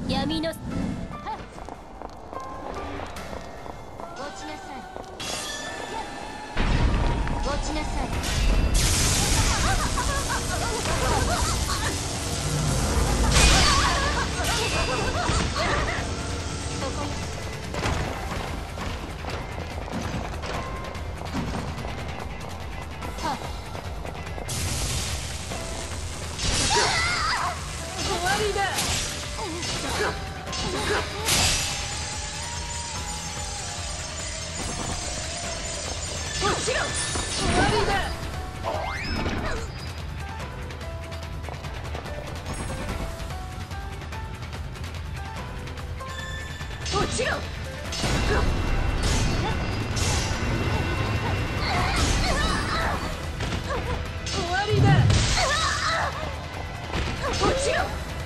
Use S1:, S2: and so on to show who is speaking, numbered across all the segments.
S1: 闇の落ちなさい。終わりだ。落ちろ。終わりだ。落ちろ。終わりだ。落ちろ。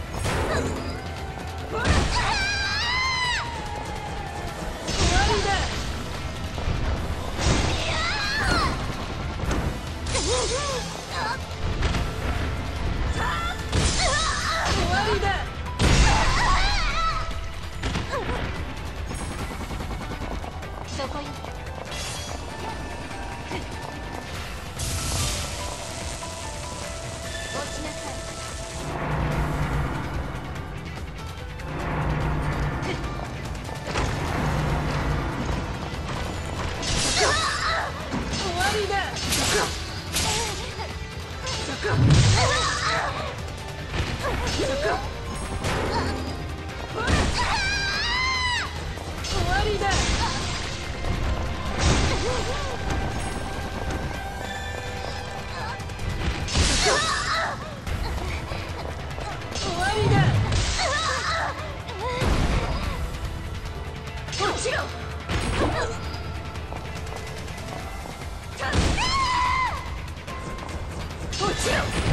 S1: そこよ。落ちなさい。終わりだ。終わりだ。終わりだ。落ちろ。落ちろ。